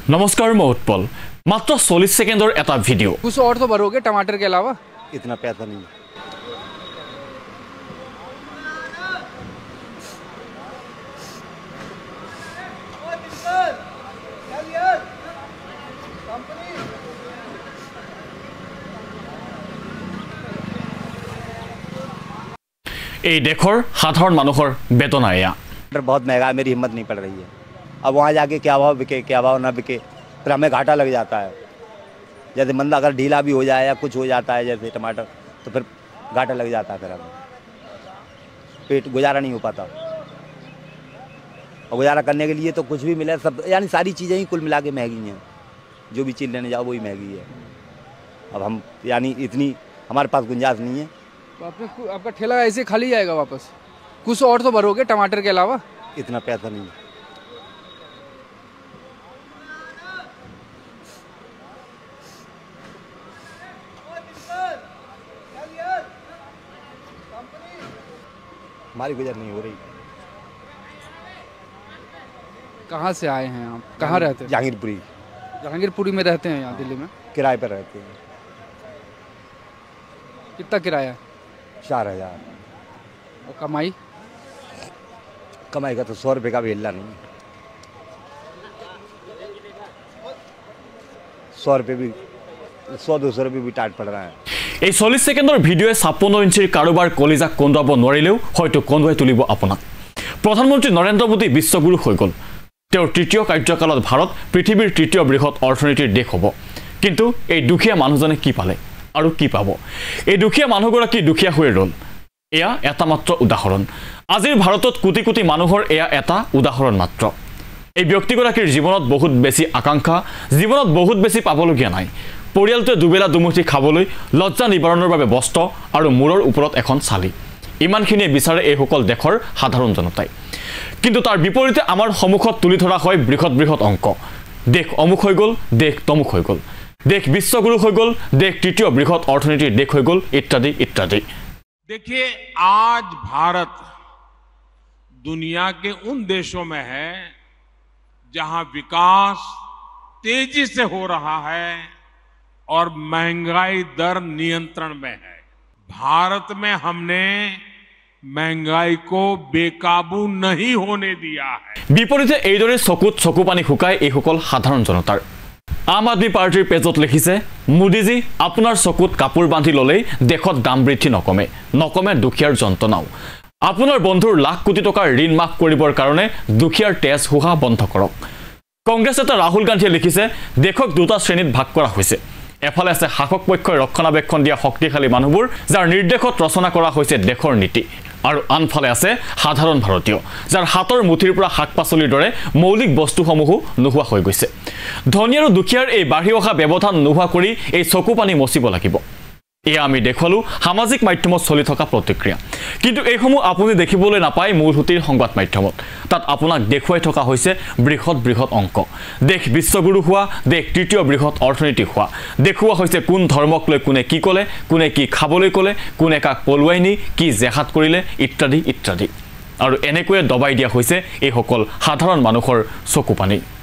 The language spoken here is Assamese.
नमस्कार मैं उत्पल। मात्र 40 सेकेंडर एटा वीडियो। कुछ और तो भरोगे टमाटर के अलावा? इतना पैसा नहीं। এই দেশৰ সাধাৰণ মানুহৰ বেদনা এয়া। बहुत महंगा है, मेरी हिम्मत नहीं पड़ रही है। अब वहाँ जाके क्या भाव बिके क्या भाव ना बिके, फिर हमें घाटा लग जाता है। जैसे मंदा अगर ढीला भी हो जाए या कुछ हो जाता है जैसे टमाटर, तो फिर घाटा लग जाता है, फिर हमें पेट गुजारा नहीं हो पाता। और गुजारा करने के लिए तो कुछ भी मिले, सब यानी सारी चीज़ें ही कुल मिला के महंगी हैं। जो भी चीज़ लेने जाओ वही महंगी है। अब हम यानी इतनी हमारे पास गुंजाइश नहीं है। तो आपका ठेला ऐसे खाली जाएगा वापस? कुछ और तो भरोगे टमाटर के अलावा? इतना पैसा नहीं है। हमारी गुजर नहीं हो रही। कहाँ से आए हैं आप? कहाँ रहते हैं? जहांगीरपुरी। जहांगीरपुरी में रहते हैं यहाँ दिल्ली में? किराए पर रहते हैं। कितना किराया? 4000। और कमाई? कमाई का तो 100 रुपये का भी हिल्ला नहीं। 100 रुपये भी 100-200 रुपये भी टाट पड़ रहा है। এই 40 সেকেন্ডৰ ভিডিঅ'য়ে 56 ইঞ্চিৰ কাৰোবাৰ কলিজাক কন্দুৱাব নোৱাৰিলেও হয়তো কন্দুৱাই তুলিব আপোনাক। প্ৰধানমন্ত্ৰী নৰেন্দ্ৰ মোদী বিশ্বগুৰু হৈ গ'ল। তেওঁৰ তৃতীয় কাৰ্যকালত ভাৰত পৃথিৱীৰ তৃতীয় বৃহৎ অৰ্থনীতিৰ দেশ হ'ব। কিন্তু এই দুখীয়া মানুহজনে কি পালে আৰু কি পাব? এই দুখীয়া মানুহগৰাকী দুখীয়া হৈ ৰ'ল। এয়া এটা মাত্ৰ উদাহৰণ। আজিৰ ভাৰতত কোটি কোটি মানুহৰ এয়া এটা উদাহৰণ মাত্ৰ। এই ব্যক্তিগৰাকীৰ জীৱনত বহুত বেছি আকাংক্ষা, জীৱনত বহুত বেছি পাবলগীয়া নাই। পৰিয়ালটোৱে দুবেলা দুমুঠি খাবলৈ, লজ্জা নিবাৰণৰ বাবে বস্ত্ৰ আৰু মূৰৰ ওপৰত এখন চালি, ইমানখিনিয়ে বিচাৰে এইসকল দেশৰ সাধাৰণ জনতাই। কিন্তু তাৰ বিপৰীতে আমাৰ সন্মুখত তুলি ধৰা হয় বৃহৎ বৃহৎ অংক। দেশ অমুক হৈ গ'ল, দেশ তমুক হৈ গ'ল, দেশ বিশ্বগুৰু হৈ গ'ল, দেশ তৃতীয় বৃহৎ অৰ্থনীতিৰ দেশ হৈ গ'ল, ইত্যাদি ইত্যাদি। देखिए, आज भारत दुनिया के उन देशों में है जहां विकास तेजी से हो रहा है और महंगाई दर नियंत्रण में है। भारत में हमने महंगाई को बेकाबू नहीं होने दिया है। বিপৰীতে এইদৰে চকুত চকু পানী শুকাই এইসকল সাধাৰণ জনতাৰ। আম আদমি পাৰ্টিৰ পেজত লিখিছে, মোদীজী আপোনাৰ চকুত কাপোৰ বান্ধি ল'লেই দেশত দাম বৃদ্ধি নকমে, নকমে দুখীয়াৰ যন্ত্ৰণাও। আপোনাৰ বন্ধুৰ লাখ কোটি টকাৰ ঋণ মাফ কৰিবৰ কাৰণে দুখীয়াৰ তেজ হোহা বন্ধ কৰক। কংগ্ৰেছ নেতা ৰাহুল গান্ধীয়ে লিখিছে, দেশক দুটা শ্ৰেণীত ভাগ কৰা হৈছে। এফালে আছে শাসক পক্ষই ৰক্ষণাবেক্ষণ দিয়া শক্তিশালী মানুহবোৰ, যাৰ নিৰ্দেশত ৰচনা কৰা হৈছে দেশৰ নীতি, আৰু আনফালে আছে সাধাৰণ ভাৰতীয়, যাৰ হাতৰ মুঠিৰ পৰা শাক পাচলিৰ দৰে মৌলিক বস্তুসমূহো নোহোৱা হৈ গৈছে। ধনী আৰু দুখীয়াৰ এই বাঢ়ি অহা ব্যৱধান নোহোৱা কৰি এই চকু পানী মচিব লাগিব। এয়া আমি দেখুৱালোঁ সামাজিক মাধ্যমত চলি থকা প্ৰতিক্ৰিয়া। কিন্তু এইসমূহ আপুনি দেখিবলৈ নাপায় মূলসুঁতিৰ সংবাদ মাধ্যমত। তাত আপোনাক দেখুৱাই থকা হৈছে বৃহৎ বৃহৎ অংক, দেশ বিশ্বগুৰু হোৱা, দেশ তৃতীয় বৃহৎ অৰ্থনীতি হোৱা। দেখুওৱা হৈছে কোন ধৰ্মক লৈ কোনে কি ক'লে, কোনে কি খাবলৈ ক'লে, কোনে কাক পলুৱাই নি কি জেহাত কৰিলে, ইত্যাদি ইত্যাদি। আৰু এনেকৈয়ে দবাই দিয়া হৈছে এইসকল সাধাৰণ মানুহৰ চকু পানী।